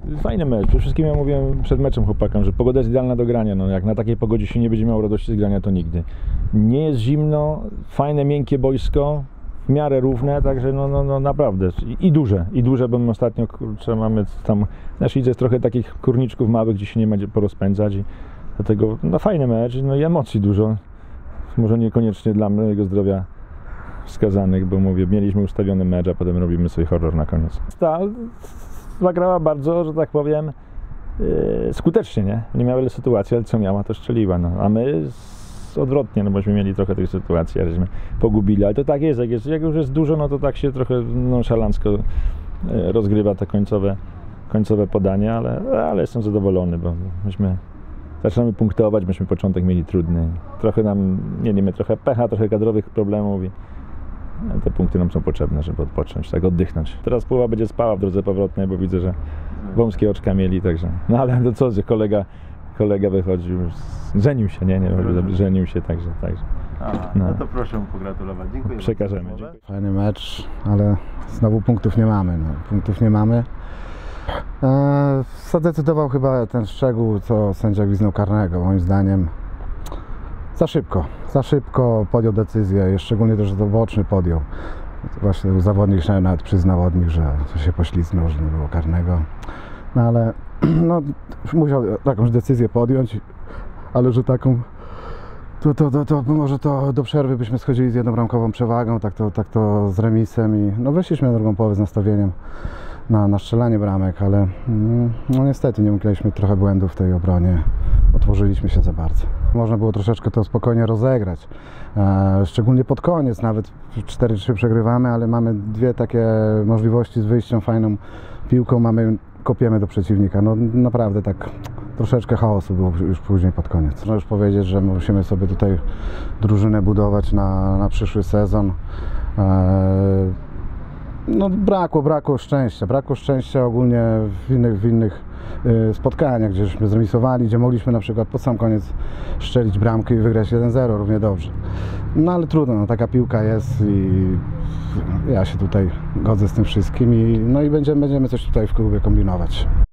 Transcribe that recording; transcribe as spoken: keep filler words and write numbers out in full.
Fajny mecz. Przede wszystkim ja mówiłem przed meczem chłopakom, że pogoda jest idealna do grania. No, jak na takiej pogodzie się nie będzie miał radości z grania, to nigdy. Nie jest zimno, fajne, miękkie boisko, w miarę równe, także no, no, no naprawdę. I, i duże, i duże, bo my ostatnio, kurczę, mamy tam, w naszej lidze jest trochę takich kurniczków małych, gdzie się nie ma gdzie porozpędzać. I dlatego no, fajny mecz, no i emocji dużo. Może niekoniecznie dla mojego zdrowia wskazanych, bo mówię, mieliśmy ustawiony mecz, a potem robimy sobie horror na koniec. Stal zagrała bardzo, że tak powiem, yy, skutecznie, nie? Nie miała wiele sytuacji, ale co miała, to strzeliła. No. A my z, odwrotnie, no bośmy mieli trochę tych sytuacji, żeśmy pogubili, ale to tak jest, jak, jest, jak już jest dużo, no to tak się trochę nonszalancko yy, rozgrywa te końcowe, końcowe podanie, ale, ale jestem zadowolony, bo myśmy zaczynamy punktować, myśmy początek mieli trudny. Trochę nam mieliśmy trochę pecha, trochę kadrowych problemów i te punkty nam są potrzebne, żeby odpocząć, tak oddychnąć. Teraz połowa będzie spała w drodze powrotnej, bo widzę, że wąskie oczka mieli, także. No ale to co, że kolega, kolega wychodził, żenił się, nie, nie, żenił się, także. także. A, no. no to proszę mu pogratulować. Dziękuję. Przekażemy. Dziękuję. Fajny mecz, ale znowu punktów nie mamy. No. Punktów nie mamy. Eee, zadecydował chyba ten szczegół, co sędzia gwizdnął karnego, moim zdaniem. Za szybko, za szybko podjął decyzję, szczególnie też, że to boczny podjął. Właśnie zawodnik się nawet przyznał od nich, że się poślizgnął, że nie było karnego. No ale no, musiał jakąś decyzję podjąć, ale że taką, to, to, to, to może to do przerwy byśmy schodzili z jednobramkową przewagą, tak to, tak to z remisem i no weszliśmy na drugą połowę z nastawieniem na, na strzelanie bramek, ale no niestety nie uniknęliśmy trochę błędów w tej obronie, otworzyliśmy się za bardzo. Można było troszeczkę to spokojnie rozegrać, e, szczególnie pod koniec, nawet cztery trzy przegrywamy, ale mamy dwie takie możliwości z wyjściem, fajną piłką, mamy, kopiemy do przeciwnika, no naprawdę tak troszeczkę chaosu było już później pod koniec. Można już powiedzieć, że musimy sobie tutaj drużynę budować na, na przyszły sezon. E, No brakło, brakło szczęścia, brakło szczęścia ogólnie w innych, w innych y, spotkaniach, gdzieśmy zremisowali, gdzie mogliśmy na przykład pod sam koniec strzelić bramkę i wygrać jeden zero równie dobrze. No ale trudno, no, taka piłka jest i ja się tutaj godzę z tym wszystkim i, no i będziemy, będziemy coś tutaj w klubie kombinować.